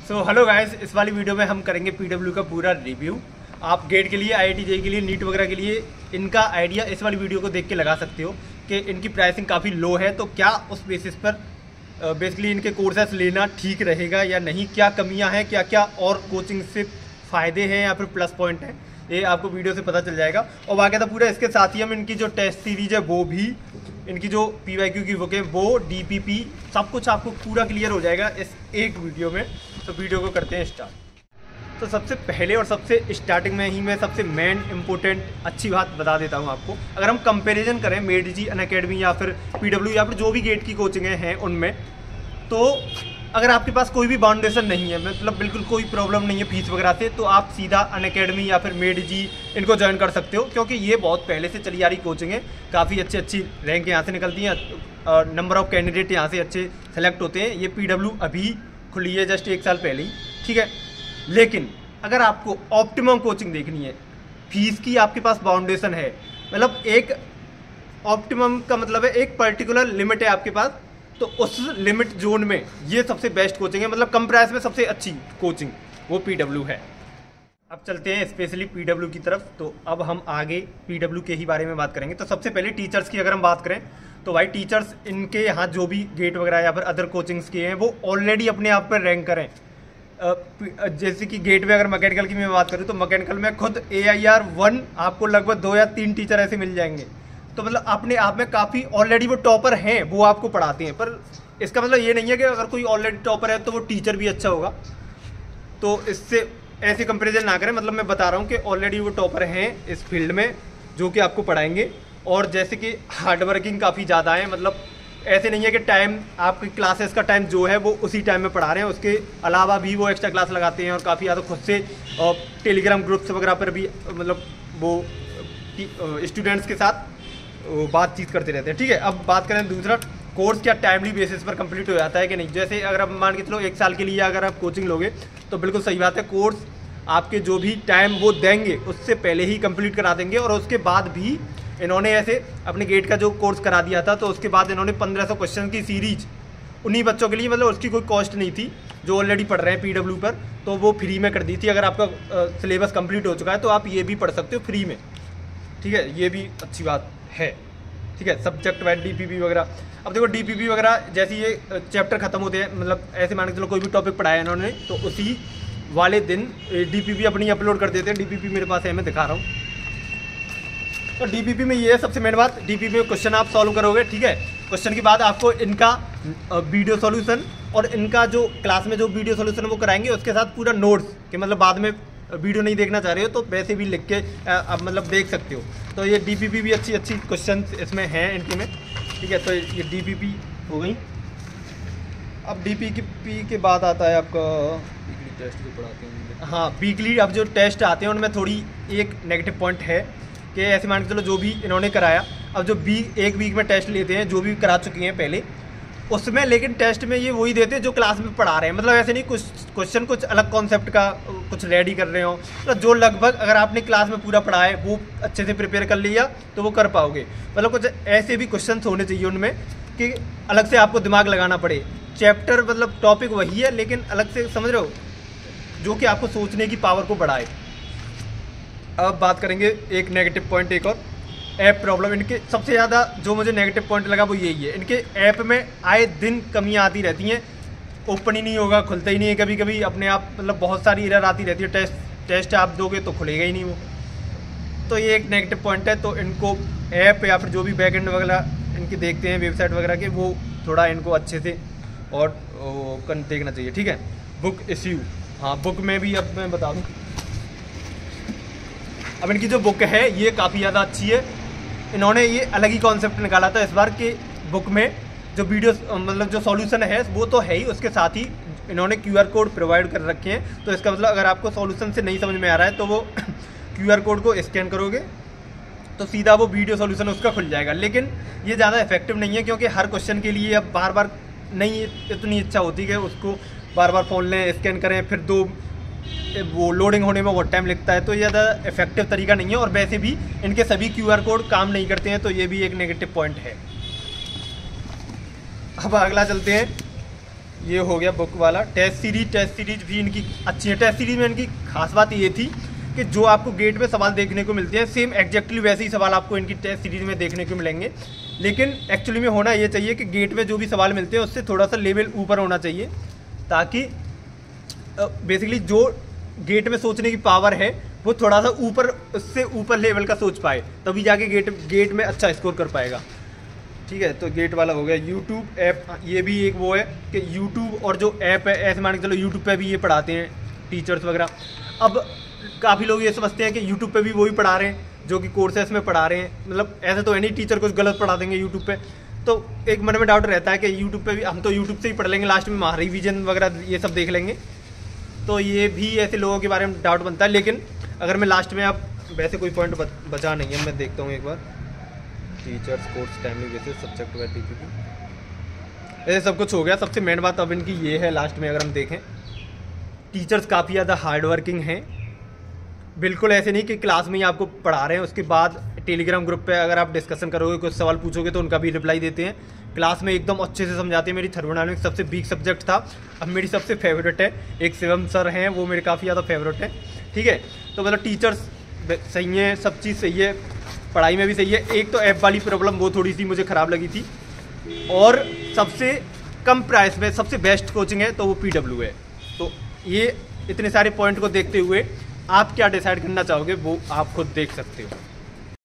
So hello guys, इस वाली video में हम करेंगे पीडब्ल्यू का पूरा रिव्यू। आप गेट के लिए, आईआईटी जेईई के लिए, नीट वगैरह के लिए इनका आइडिया इस वाली वीडियो को देख के लगा सकते हो कि इनकी प्राइसिंग काफ़ी लो है। तो क्या उस बेसिस पर बेसिकली इनके कोर्सेस लेना ठीक रहेगा या नहीं, क्या कमियां हैं, क्या क्या और कोचिंग से फ़ायदे हैं या फिर प्लस पॉइंट हैं, ये आपको वीडियो से पता चल जाएगा। और बाकायदा पूरा इसके साथ ही हम इनकी जो टेस्ट सीरीज है वो भी, इनकी जो पीवाईक्यू की बुक है वो, डीपीपी, सब कुछ आपको पूरा क्लियर हो जाएगा इस एक वीडियो में। तो वीडियो को करते हैं स्टार्ट। तो सबसे पहले और सबसे स्टार्टिंग में ही मैं सबसे मेन इंपॉर्टेंट अच्छी बात बता देता हूँ आपको। अगर हम कंपैरिजन करें मेड जी, अनअकैडमी या फिर पीडब्ल्यू या फिर जो भी गेट की कोचिंगें हैं उनमें, तो अगर आपके पास कोई भी बाउंडेशन नहीं है, मतलब बिल्कुल कोई प्रॉब्लम नहीं है फीस वगैरह से, तो आप सीधा अनअकैडमी या फिर मेड जी इनको ज्वाइन कर सकते हो, क्योंकि ये बहुत पहले से चली आ रही कोचिंग है। काफ़ी अच्छी रैंक यहाँ से निकलती हैं, नंबर ऑफ कैंडिडेट यहाँ से अच्छे सेलेक्ट होते हैं। ये पीडब्ल्यू अभी खुली है जस्ट 1 साल पहले ही, ठीक है। लेकिन अगर आपको ऑप्टिमम कोचिंग देखनी है, फीस की आपके पास बाउंडेशन है, मतलब एक ऑप्टिमम का मतलब है एक पर्टिकुलर लिमिट है आपके पास, तो उस लिमिट जोन में ये सबसे बेस्ट कोचिंग है, मतलब कम प्राइस में सबसे अच्छी कोचिंग वो पीडब्ल्यू है। अब चलते हैं स्पेशली पीडब्ल्यू की तरफ। तो अब हम आगे पीडब्ल्यू के ही बारे में बात करेंगे। तो सबसे पहले टीचर्स की अगर हम बात करें तो भाई टीचर्स इनके यहाँ जो भी गेट वगैरह या फिर अदर कोचिंग्स के हैं वो ऑलरेडी अपने आप पर रैंक करें। जैसे कि गेट में अगर मैकेनिकल की मैं बात करूँ तो मैकेनिकल में खुद AIR 1 आपको लगभग 2 या 3 टीचर ऐसे मिल जाएंगे। तो मतलब अपने आप में काफ़ी ऑलरेडी वो टॉपर हैं, वो आपको पढ़ाते हैं। पर इसका मतलब ये नहीं है कि अगर कोई ऑलरेडी टॉपर है तो वो टीचर भी अच्छा होगा। तो इससे ऐसे कंपैरिजन ना करें, मतलब मैं बता रहा हूँ कि ऑलरेडी वो टॉपर हैं इस फील्ड में जो कि आपको पढ़ाएंगे। और जैसे कि हार्डवर्किंग काफ़ी ज़्यादा है, मतलब ऐसे नहीं है कि टाइम आपकी क्लासेस का टाइम जो है वो उसी टाइम में पढ़ा रहे हैं, उसके अलावा भी वो एक्स्ट्रा क्लास लगाते हैं और काफ़ी ज़्यादा खुद से टेलीग्राम ग्रुप्स वगैरह पर भी मतलब वो स्टूडेंट्स के साथ बातचीत करते रहते हैं, ठीक है। अब बात करें दूसरा, कोर्स क्या टाइमली बेसिस पर कंप्लीट हो जाता है कि नहीं। जैसे अगर आप मान के चलो 1 साल के लिए अगर आप कोचिंग लोगे तो बिल्कुल सही बात है, कोर्स आपके जो भी टाइम वो देंगे उससे पहले ही कंप्लीट करा देंगे। और उसके बाद भी इन्होंने ऐसे अपने गेट का जो कोर्स करा दिया था, तो उसके बाद इन्होंने 1500 क्वेश्चन की सीरीज उन्हीं बच्चों के लिए, मतलब उसकी कोई कॉस्ट नहीं थी, जो ऑलरेडी पढ़ रहे हैं पीडब्ल्यू पर, तो वो फ्री में कर दी थी। अगर आपका सिलेबस कंप्लीट हो चुका है तो आप ये भी पढ़ सकते हो फ्री में, ठीक है। ये भी अच्छी बात है, ठीक है। सब्जेक्ट वाइज डीपीपी वगैरह, अब देखो डीपीपी वगैरह जैसे ये चैप्टर खत्म होते हैं, मतलब ऐसे मान के चलो कोई भी टॉपिक पढ़ाया इन्होंने तो उसी वाले दिन डीपीपी अपनी अपलोड कर देते हैं। डीपीपी मेरे पास है, मैं दिखा रहा हूँ। तो डीपीपी में ये है सबसे मेन बात, डीपीपी में क्वेश्चन आप सॉल्व करोगे, ठीक है। क्वेश्चन के बाद आपको इनका वीडियो सॉल्यूशन और इनका जो क्लास में जो वीडियो सॉल्यूशन वो कराएंगे, उसके साथ पूरा नोट्स के, मतलब बाद में वीडियो नहीं देखना चाह रहे हो तो वैसे भी लिख के आप मतलब देख सकते हो। तो ये डीपीपी भी अच्छी क्वेश्चन इसमें हैं इनके में, ठीक है। तो ये डीपीपी हो गई। अब डीपीपी के बाद आता है आपका वीकली टेस्ट जो पढ़ाते हैं। हाँ, वीकली अब जो टेस्ट आते हैं उनमें थोड़ी एक नेगेटिव पॉइंट है कि ऐसे मान के चलो जो भी इन्होंने कराया, अब जो एक वीक में टेस्ट लेते हैं जो भी करा चुकी हैं पहले उसमें, लेकिन टेस्ट में ये वही देते हैं जो क्लास में पढ़ा रहे हैं। मतलब ऐसे नहीं कुछ क्वेश्चन कुछ अलग कॉन्सेप्ट का कुछ रेडी कर रहे हो, मतलब जो लगभग अगर आपने क्लास में पूरा पढ़ा है वो अच्छे से प्रिपेयर कर लिया तो वो कर पाओगे। मतलब कुछ ऐसे भी क्वेश्चन होने चाहिए उनमें कि अलग से आपको दिमाग लगाना पड़े। चैप्टर मतलब टॉपिक वही है लेकिन अलग से, समझ रहे हो, जो कि आपको सोचने की पावर को बढ़ाए। अब बात करेंगे एक नेगेटिव पॉइंट, एक और ऐप प्रॉब्लम। इनके सबसे ज़्यादा जो मुझे नेगेटिव पॉइंट लगा वो यही है, इनके ऐप में आए दिन कमियां आती रहती हैं, ओपन ही नहीं होगा, खुलता ही नहीं है कभी कभी अपने आप, मतलब बहुत सारी एरर आती रहती है। टेस्ट आप दोगे तो खुलेगा ही नहीं वो, तो ये एक नेगेटिव पॉइंट है। तो इनको ऐप या फिर जो भी बैकएंड वगैरह इनके देखते हैं वेबसाइट वगैरह के, वो थोड़ा इनको अच्छे से और देखना चाहिए, ठीक है। बुक इश्यू, हाँ बुक में भी अब मैं बता दूँ, अब इनकी जो बुक है ये काफ़ी ज़्यादा अच्छी है। इन्होंने ये अलग ही कॉन्सेप्ट निकाला था इस बार के बुक में, जो वीडियो मतलब जो सॉल्यूशन है वो तो है ही, उसके साथ ही इन्होंने QR कोड प्रोवाइड कर रखे हैं। तो इसका मतलब अगर आपको सॉल्यूशन से नहीं समझ में आ रहा है तो वो QR कोड को स्कैन करोगे तो सीधा वो वीडियो सॉल्यूशन उसका खुल जाएगा। लेकिन ये ज़्यादा इफेक्टिव नहीं है, क्योंकि हर क्वेश्चन के लिए अब बार बार नहीं इतनी इच्छा होती कि उसको बार बार फ़ोन लें, स्कैन करें, फिर वो लोडिंग होने में बहुत टाइम लगता है। तो ये ज़्यादा इफेक्टिव तरीका नहीं है, और वैसे भी इनके सभी QR कोड काम नहीं करते हैं, तो ये भी एक नेगेटिव पॉइंट है। अब अगला चलते हैं, ये हो गया बुक वाला। टेस्ट सीरीज भी इनकी अच्छी है। टेस्ट सीरीज में इनकी खास बात ये थी कि जो आपको गेट में सवाल देखने को मिलते हैं सेम एग्जैक्टली वैसे ही सवाल आपको इनकी टेस्ट सीरीज में देखने को मिलेंगे। लेकिन एक्चुअली में होना ये चाहिए कि गेट में जो भी सवाल मिलते हैं उससे थोड़ा सा लेवल ऊपर होना चाहिए, ताकि बेसिकली जो गेट में सोचने की पावर है वो थोड़ा सा ऊपर, उससे ऊपर लेवल का सोच पाए, तभी जाके गेट में अच्छा स्कोर कर पाएगा। ठीक है, तो गेट वाला हो गया। यूट्यूब ऐप, ये भी एक वो है कि यूट्यूब और जो ऐप है, ऐसे मान के चलो यूट्यूब पे भी ये पढ़ाते हैं टीचर्स वगैरह। अब काफ़ी लोग ये समझते हैं कि यूट्यूब पे भी वही पढ़ा रहे हैं जो कि कोर्सेस में पढ़ा रहे हैं, मतलब ऐसे तो है नहीं टीचर कुछ गलत पढ़ा देंगे यूट्यूब पे। तो एक मन में डाउट रहता है कि यूट्यूब पे भी हम तो यूट्यूब से ही पढ़ लेंगे, लास्ट में वहाँ रिवीजन वगैरह ये सब देख लेंगे। तो ये भी ऐसे लोगों के बारे में डाउट बनता है। लेकिन अगर मैं लास्ट में, आप वैसे कोई पॉइंट बचा नहीं है, मैं देखता हूँ एक बार। Teachers course timely basis subject wise TPP, ऐसे सब कुछ हो गया। सबसे मेन बात अब इनकी ये है लास्ट में, अगर हम देखें टीचर्स काफ़ी ज़्यादा हार्ड वर्किंग हैं। बिल्कुल ऐसे नहीं कि क्लास में ही आपको पढ़ा रहे हैं, उसके बाद टेलीग्राम ग्रुप पे अगर आप डिस्कशन करोगे, कुछ सवाल पूछोगे तो उनका भी रिप्लाई देते हैं। क्लास में एकदम अच्छे से समझाते हैं। मेरी थर्मोडायनामिक्स सबसे वीक सब्जेक्ट था, अब मेरी सबसे फेवरेट है। एक शिवम सर हैं, वो मेरे काफ़ी ज़्यादा फेवरेट है। ठीक है, तो मतलब टीचर्स सही हैं, सब चीज़ सही है, पढ़ाई में भी सही है। एक तो ऐप वाली प्रॉब्लम वो थोड़ी सी मुझे ख़राब लगी थी, और सबसे कम प्राइस में सबसे बेस्ट कोचिंग है तो वो PW है। तो ये इतने सारे पॉइंट को देखते हुए आप क्या डिसाइड करना चाहोगे वो आप खुद देख सकते हो।